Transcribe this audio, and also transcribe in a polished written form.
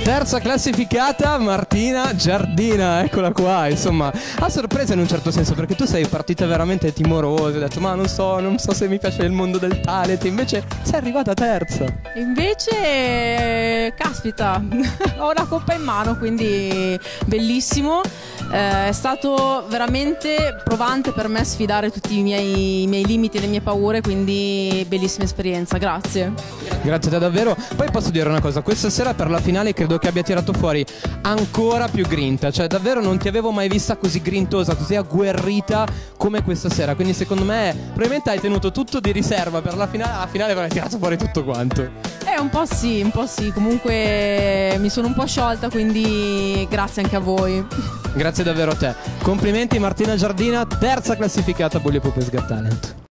Terza classificata Martina Giardina, eccola qua, insomma, a sorpresa in un certo senso, perché tu sei partita veramente timorosa, hai detto ma non so se mi piace il mondo del talent, invece sei arrivata terza. Invece, caspita, ho la coppa in mano, quindi bellissimo. È stato veramente provante per me sfidare tutti i miei limiti e le mie paure, quindi bellissima esperienza, grazie. Grazie a te davvero. Poi posso dire una cosa, questa sera per la finale credo che abbia tirato fuori ancora più grinta, cioè davvero non ti avevo mai vista così grintosa, così agguerrita come questa sera, quindi secondo me probabilmente hai tenuto tutto di riserva per la finale avrai tirato fuori tutto quanto. Un po' sì, comunque mi sono un po' sciolta, quindi grazie anche a voi. Grazie davvero a te. Complimenti Martina Giardina, terza classificata a Bulli Pupes Got Talent.